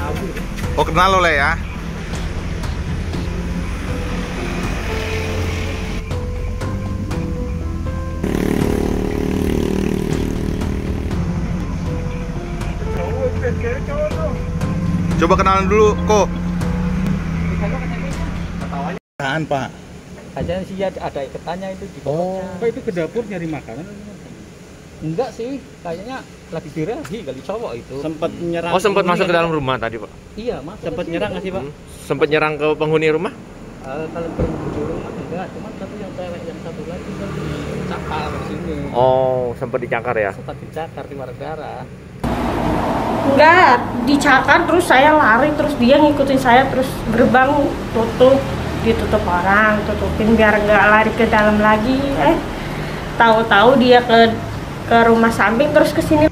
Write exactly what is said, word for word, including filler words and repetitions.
Oh, kenal lo Le ya? Coba kenalan dulu, kok. Apaan, Pak? Aja sih ada iketannya itu di Oh, Pak itu ke dapur nyari makanan? Enggak sih, kayaknya lagi dirahi kali cowok itu. Sempat nyerang. Oh, sempat masuk ke dalam rumah tadi, Pak? Iya, Mas. Sempat nyerang nggak sih, Pak? Hmm. Sempat nyerang ke penghuni rumah? Uh, kalau penghuni rumah enggak, cuman satu yang cewek yang satu lagi kan dicakar di sini. Oh, sempat dicakar ya? Sempat dicakar di darah. Enggak, dicakar terus saya lari, terus dia ngikutin saya, terus gerbang tutup, ditutup orang, tutupin biar nggak lari ke dalam lagi. Eh, tahu-tahu dia ke ke rumah samping terus ke sini